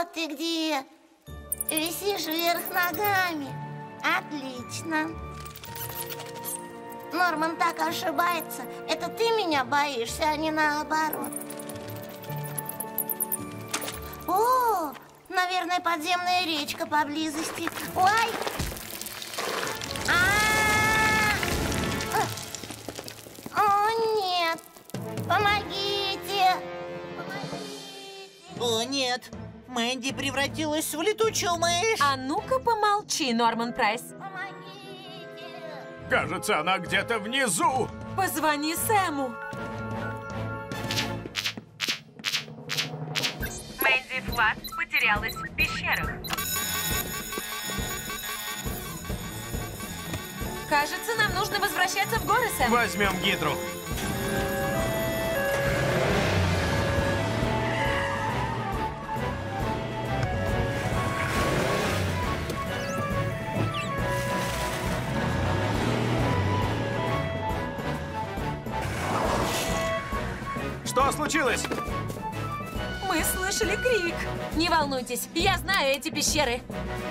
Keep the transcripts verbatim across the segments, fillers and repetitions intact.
Вот ты где. Висишь вверх ногами. Отлично. Норман так ошибается. Это ты меня боишься, а не наоборот. О, наверное, подземная речка поблизости. Ой! А-а-а! О, нет! Помогите! Помогите! О, нет! Мэнди превратилась в летучую мышь! А ну-ка помолчи, Норман Прайс. Помогите! Кажется, она где-то внизу. Позвони Сэму. Мэнди Флат потерялась в пещерах. Кажется, нам нужно возвращаться в горы, Сэм. Возьмем гидру. Что случилось? Мы слышали крик. Не волнуйтесь, я знаю эти пещеры.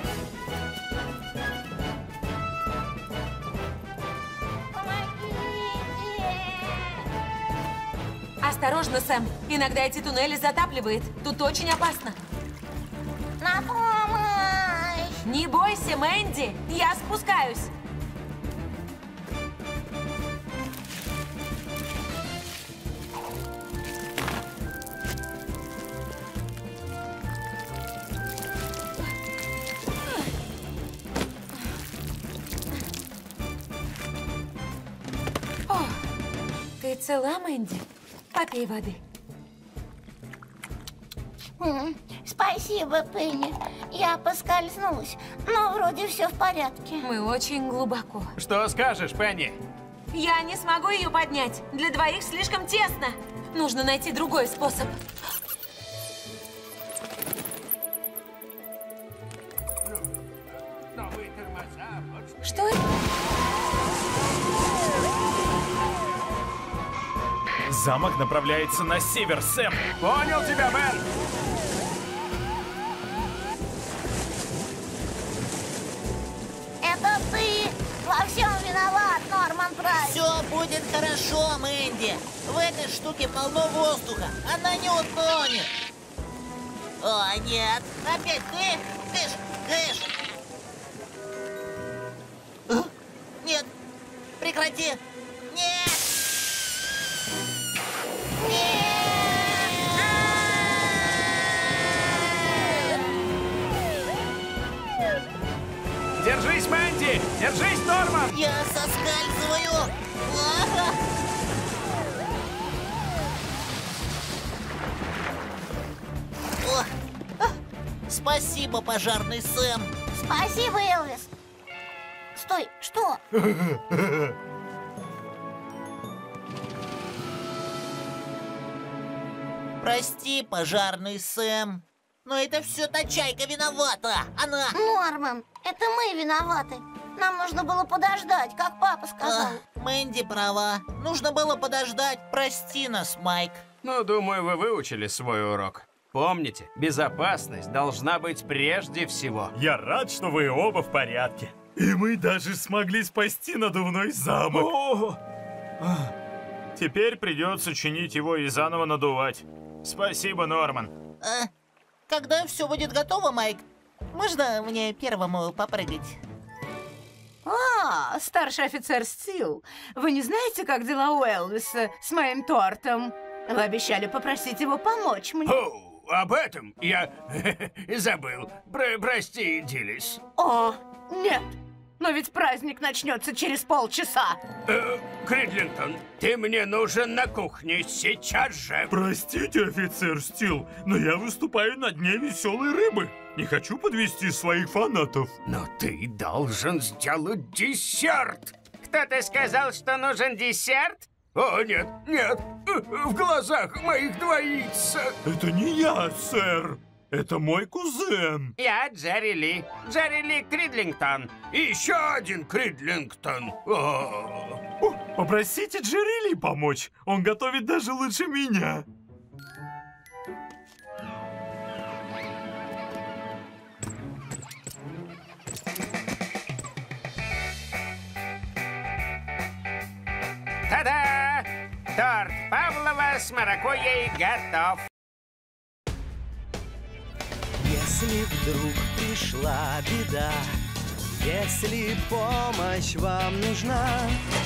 Осторожно, Сэм. Иногда эти туннели затапливает. Тут очень опасно. На помощь! Не бойся, Мэнди. Я спускаюсь. О, ты цела, Мэнди? Попей воды. М, Спасибо, Пенни. Я поскользнулась, но вроде все в порядке. Мы очень глубоко. Что скажешь, Пенни? Я не смогу ее поднять. Для двоих слишком тесно. Нужно найти другой способ. Что это? Замок направляется на север, Сэм. Понял тебя, Бен. Это ты во всем виноват, Норман Прайс. Все будет хорошо, Мэнди. В этой штуке полно воздуха. Она не утонет. О, нет. Опять ты? Кыш, кыш. А? Нет. Прекрати. Нет. Держись, Мэнди! Держись, Норман! Я соскальзываю. Ага. О, а, спасибо, пожарный Сэм. Спасибо, Элвис. Стой, что? Прости, пожарный Сэм. Но это все та чайка виновата. Она... Норман, это мы виноваты. Нам нужно было подождать, как папа сказал. А, Мэнди права. Нужно было подождать. Прости нас, Майк. Ну, думаю, вы выучили свой урок. Помните, безопасность должна быть прежде всего. Я рад, что вы оба в порядке. И мы даже смогли спасти надувной замок. О! Теперь придется чинить его и заново надувать. Спасибо, Норман. А, когда все будет готово, Майк, можно мне первому попрыгать? А, старший офицер Стил, вы не знаете, как дела у Элвиса с моим тортом? Вы обещали попросить его помочь мне. О, об этом я забыл. Про прости, Диллис. О, нет, но ведь праздник начнется через полчаса. Э, Кридлингтон, ты мне нужен на кухне сейчас же. Простите, офицер Стил, но я выступаю на Дне веселой рыбы. Не хочу подвести своих фанатов. Но ты должен сделать десерт. Кто-то сказал, что нужен десерт? О, нет, нет, в глазах моих двоится. Это не я, сэр. Это мой кузен. Я Джерри Ли. Джерри Ли Кридлингтон. И еще один Кридлингтон. О. О, попросите Джерри Ли помочь. Он готовит даже лучше меня. Торт Павлова с маракуйей готов. Если вдруг пришла беда, если помощь вам нужна,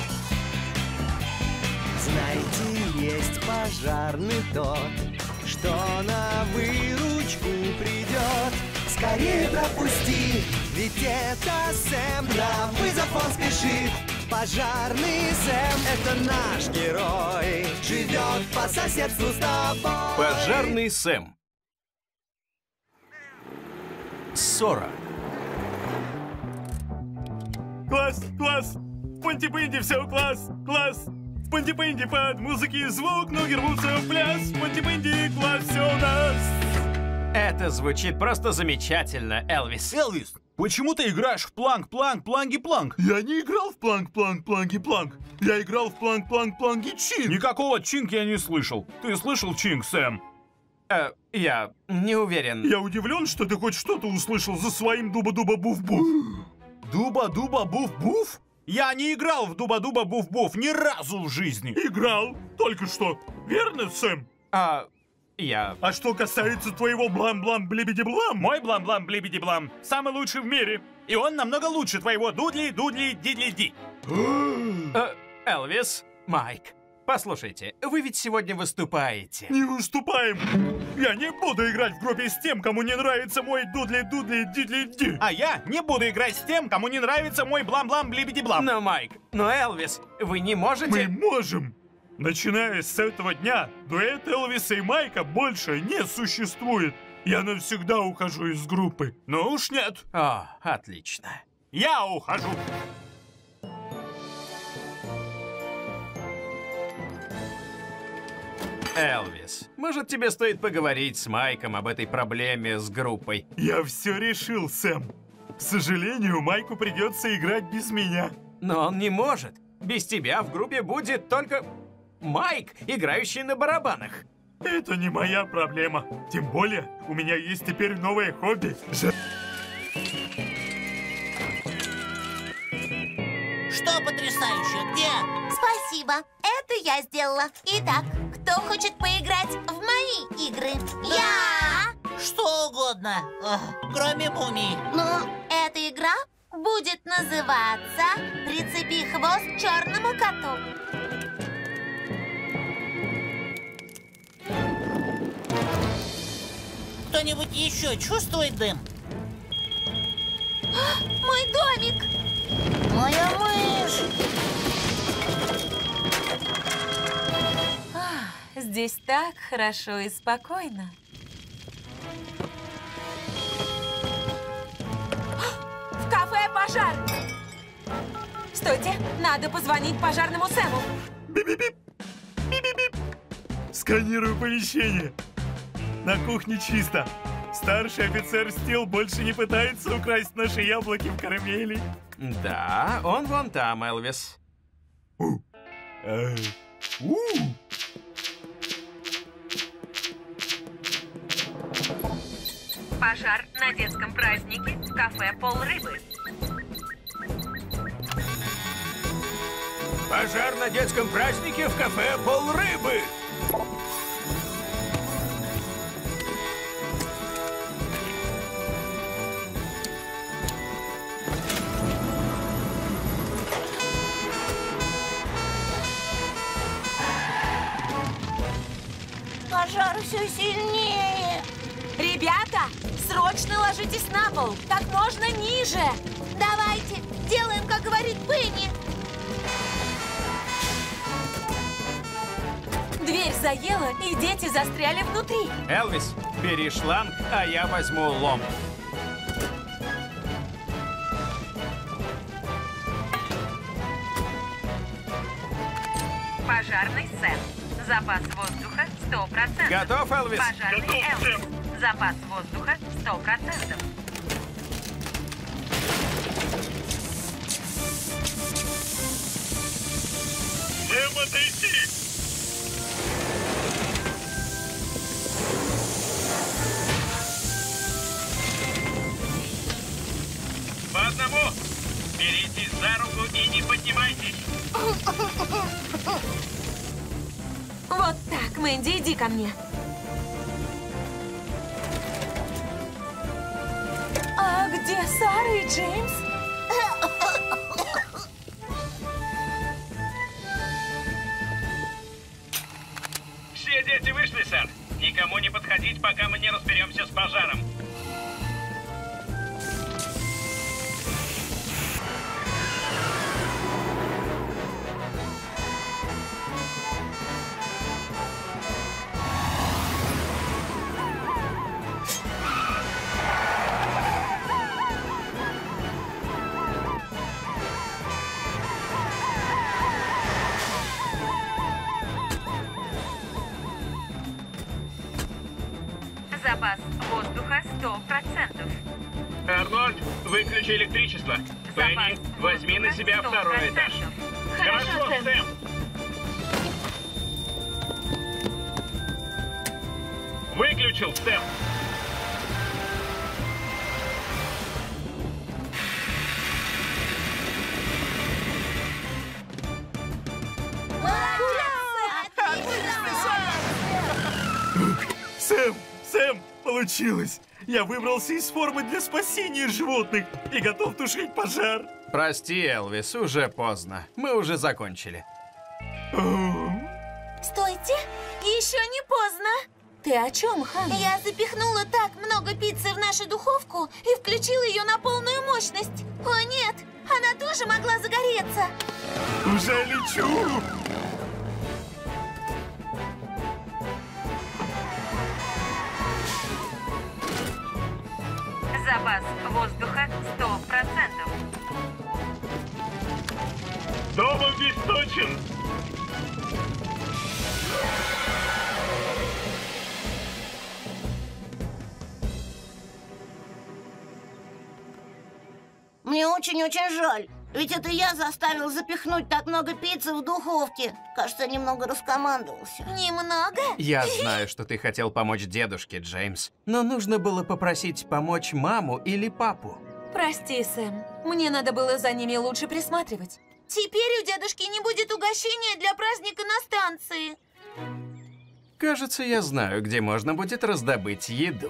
знайте, есть пожарный тот, что на выручку придет. Скорее пропусти, ведь это Сэм, на вызов он спешит. Пожарный Сэм — это наш герой, живет по соседству с тобой. Пожарный Сэм. Ссора. Класс, класс! Понти-пынди, все, класс, класс! Понти-пынди под музыки и звук, ноги рвутся в пляс. Понти-пынди, класс, все у нас! Это звучит просто замечательно, Элвис. Элвис, почему ты играешь в планк-планк, планги-планк? Я не играл в планк-планк, планги-планк. Я играл в планк-планк, планги-чинг. Никакого чинг я не слышал. Ты слышал чинг, Сэм? Э, я не уверен. Я удивлен, что ты хоть что-то услышал за своим дуба-дуба-буф-буф. Дуба-дуба-буф-буф? Я не играл в дуба-дуба-буф-буф ни разу в жизни. Играл, только что. Верно, Сэм? А, я... А что касается твоего блам-блам-блибиди-блам, мой блам-блам-блибиди-блам самый лучший в мире. И он намного лучше твоего дудли-дудли-дидли-ди. Э, Элвис, Майк, послушайте, вы ведь сегодня выступаете. Не выступаем. Я не буду играть в группе с тем, кому не нравится мой дудли-дудли-дидли-ди. А я не буду играть с тем, кому не нравится мой блам-блам-блибиди-блам. Но, Майк, но, Элвис, вы не можете... Мы можем. Начиная с этого дня, дуэт Элвиса и Майка больше не существует. Я навсегда ухожу из группы. Но уж нет. О, отлично. Я ухожу. Элвис, может, тебе стоит поговорить с Майком об этой проблеме с группой? Я все решил, Сэм. К сожалению, Майку придется играть без меня. Но он не может. Без тебя в группе будет только Майк, играющий на барабанах. Это не моя проблема. Тем более, у меня есть теперь новое хобби. Что потрясающе? Где? Спасибо, это я сделала. Итак, кто хочет поиграть в мои игры? Я! Что угодно, Ах, кроме мумии. Ну, эта игра будет называться «Прицепи хвост черному коту». Кто-нибудь еще чувствует дым? Мой домик! Моя мышь! Здесь так хорошо и спокойно. В кафе пожар! Стойте, надо позвонить пожарному Сэму. Би-би-бип. Би-би-бип. Сканирую помещение. На кухне чисто. Старший офицер Стил больше не пытается украсть наши яблоки в карамели. Да, он вон там, Элвис. У. Э. У. Пожар на детском празднике в кафе «Полрыбы». Пожар на детском празднике в кафе «Полрыбы». Пожар все сильнее. Ребята, срочно ложитесь на пол, как можно ниже. Давайте, делаем, как говорит Пенни. Дверь заела, и дети застряли внутри. Элвис, бери шланг, а я возьму лом. Пожарный Сэм. Запас воздуха сто процентов. Готов, Элвис? Пожарный Готов, Элвис. Запас воздуха сто процентов. Сэм, отойди! По одному. Беритесь за руку и не поднимайтесь. Мэнди, иди ко мне. А где Сара и Джеймс? Все дети вышли, сэр. Никому не подходить, пока мы не разберемся с пожаром. Запас воздуха сто процентов. Арнольд, выключи электричество. Пенни, возьми на себя второй этаж. Хорошо, Сэм. Выключил, Сэм. Сэм, Сэм, получилось! Я выбрался из формы для спасения животных и готов тушить пожар. Прости, Элвис, уже поздно. Мы уже закончили. Стойте, Еще не поздно. Ты о чем, Хан? я запихнула так много пиццы в нашу духовку и включила ее на полную мощность. О нет, она тоже могла загореться. Уже лечу! Запас воздуха сто процентов. Дом обесточен. Мне очень-очень жаль. Ведь это я заставил запихнуть так много пиццы в духовке. Кажется, немного раскомандовался. Немного? Я знаю, что ты хотел помочь дедушке, Джеймс. Но нужно было попросить помочь маму или папу. Прости, Сэм. Мне надо было за ними лучше присматривать. Теперь у дедушки не будет угощения для праздника на станции. Кажется, я знаю, где можно будет раздобыть еду.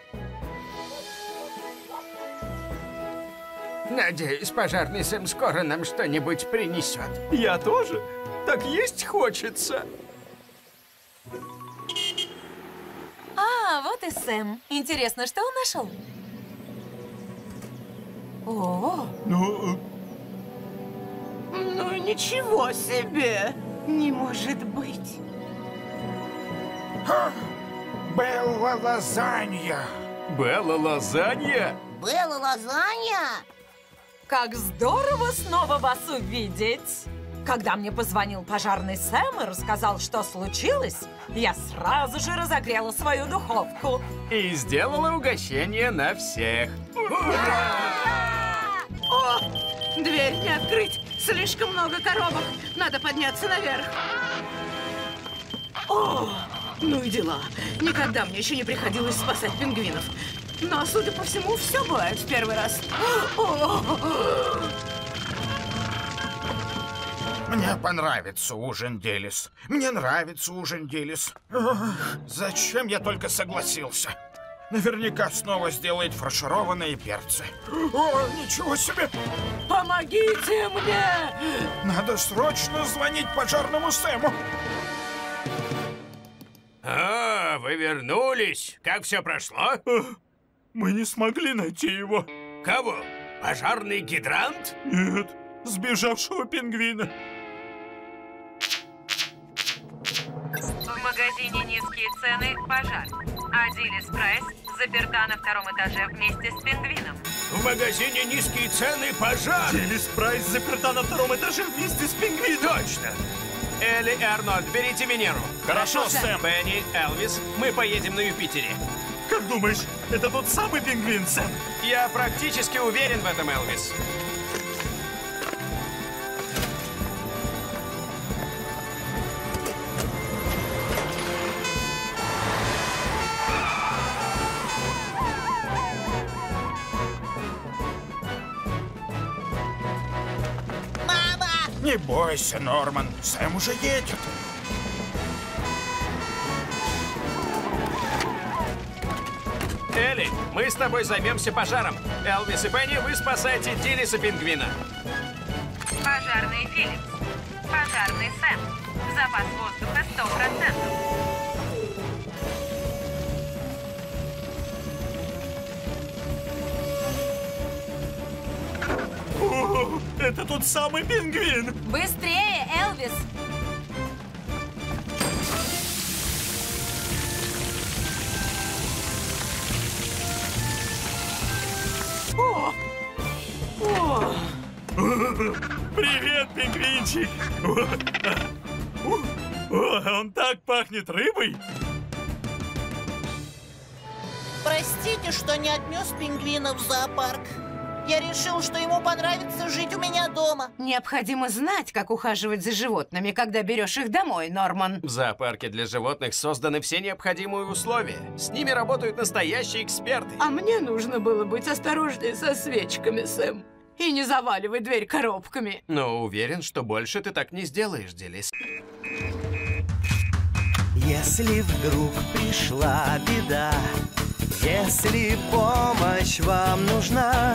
Надеюсь, пожарный Сэм скоро нам что-нибудь принесет. Я тоже. Так есть хочется. А, вот и Сэм. Интересно, что он нашел? О, Ну, Ну, ничего себе! Не может быть. Белла лазанья. Белла лазанья? Белла лазанья? как здорово снова вас увидеть! Когда мне позвонил пожарный Сэм и рассказал, что случилось, я сразу же разогрела свою духовку. И сделала угощение на всех. О, дверь не открыть. Слишком много коробок. Надо подняться наверх. О, ну и дела. Никогда мне еще не приходилось спасать пингвинов. Но, судя по всему, все бывает в первый раз. Мне понравится ужин Делис. Мне нравится ужин Делис. Ох, зачем я только согласился? Наверняка снова сделает фаршированные перцы. О, ничего себе! Помогите мне! Надо срочно звонить пожарному Сэму. А, вы вернулись. Как все прошло? Мы не смогли найти его. Кого? Пожарный гидрант? Нет, сбежавшего пингвина. В магазине «Низкие цены» пожар. А Дилис Прайс заперта на втором этаже вместе с пингвином. В магазине «Низкие цены» пожар. Дилис Прайс заперта на втором этаже вместе с пингвином. Точно. Элли и Арнольд, берите Венеру. Хорошо, Сэм. Бенни, Элвис, мы поедем на Юпитере. Как думаешь, это тот самый пингвин, Сэм? Я практически уверен в этом, Элвис. Мама! Не бойся, Норман. Сэм уже едет. Элли, мы с тобой займемся пожаром. Элвис и Пенни, вы спасайте Диллиса пингвина. Пожарный Филлипс. Пожарный Сэм. Запас воздуха сто процентов. О, это тот самый пингвин! Быстрее, Элвис! О! О! Привет, пингвинчик! О, о, он так пахнет рыбой! Простите, что не отнес пингвина в зоопарк. Я решил, что ему понравится жить у меня дома. Необходимо знать, как ухаживать за животными, когда берешь их домой, Норман. В зоопарке для животных созданы все необходимые условия. С ними работают настоящие эксперты. А мне нужно было быть осторожнее со свечками, Сэм. И не заваливай дверь коробками. Но уверен, что больше ты так не сделаешь, Диллис. Если вдруг пришла беда, если помощь вам нужна,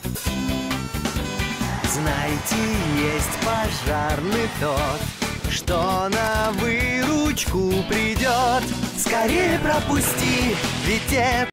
знайте, есть пожарный тот, что на выручку придет. Скорее пропусти, ведь это